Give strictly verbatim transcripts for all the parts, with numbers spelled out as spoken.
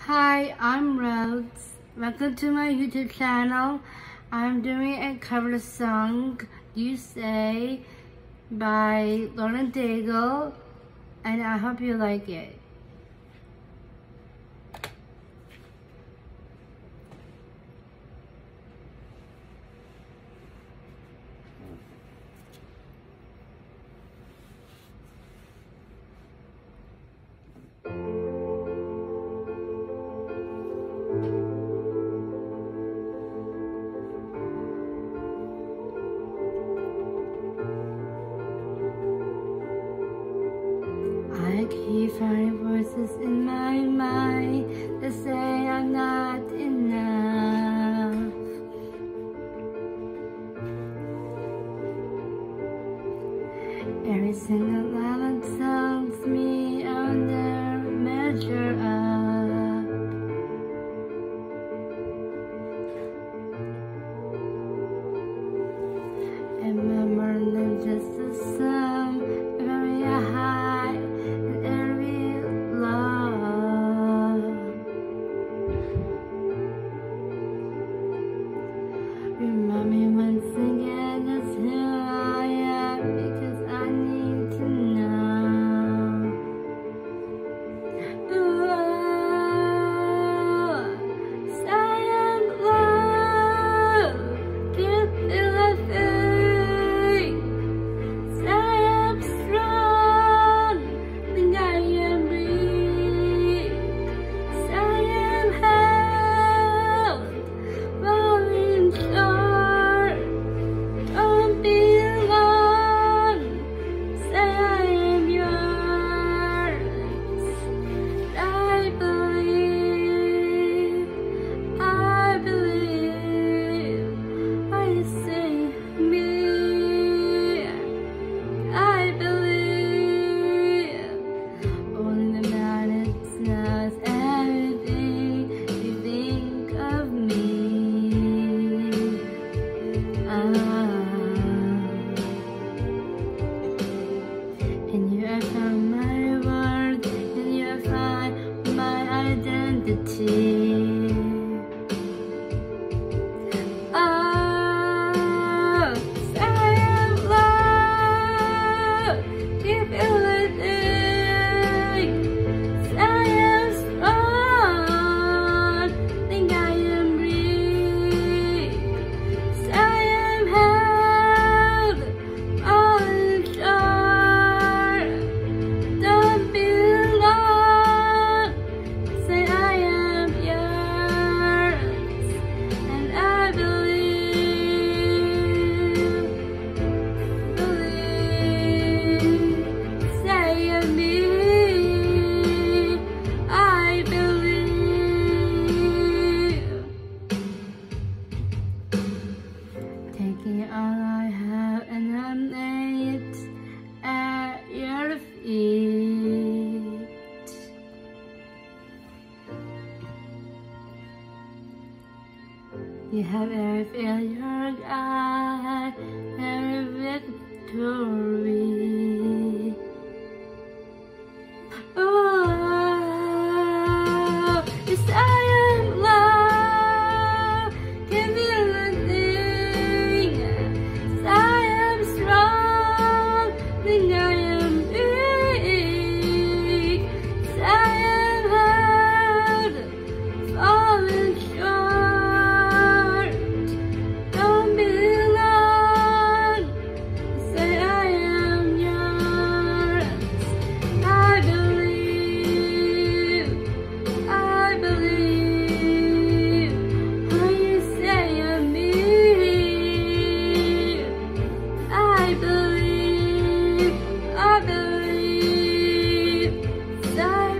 Hi, I'm Rose. Welcome to my YouTube channel. I'm doing a cover song, You Say, by Daigle, and I hope you like it. I keep finding voices in my mind that say I'm not enough. Every single line tells me I'll never measure up. And my mind is just a sum, very high. Remind me once again just who I am, because I need to know. Ooh, say I'm low, can't feel a thing. Say I'm strong, think I am weak. Say I'm held, falling short. And you have found my worth, and you have found my identity. Oh, say I'm loved, keep everything. Say I'm strong, think I am weak. Say I'm held, all in short. Taking all I have and I lay it at your feet. You have every failure, God, every victory. Oh, yes, I am loved, can feel a thing. I am strong, think I am weak. I am held, falling short. Don't be alone, say I am yours. I believe, I believe when you say I'm me. I believe, I believe, I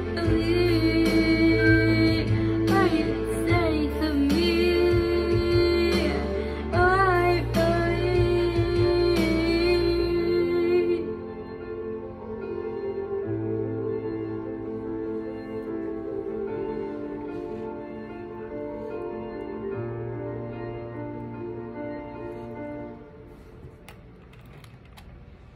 believe what you say to me. Oh, I believe.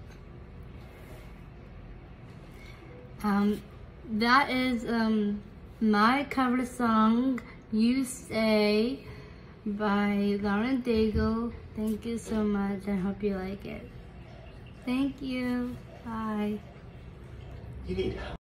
Um, that is um my cover song, You Say, by Lauren Daigle. Thank you so much. I hope you like it. Thank you. Bye. You need help.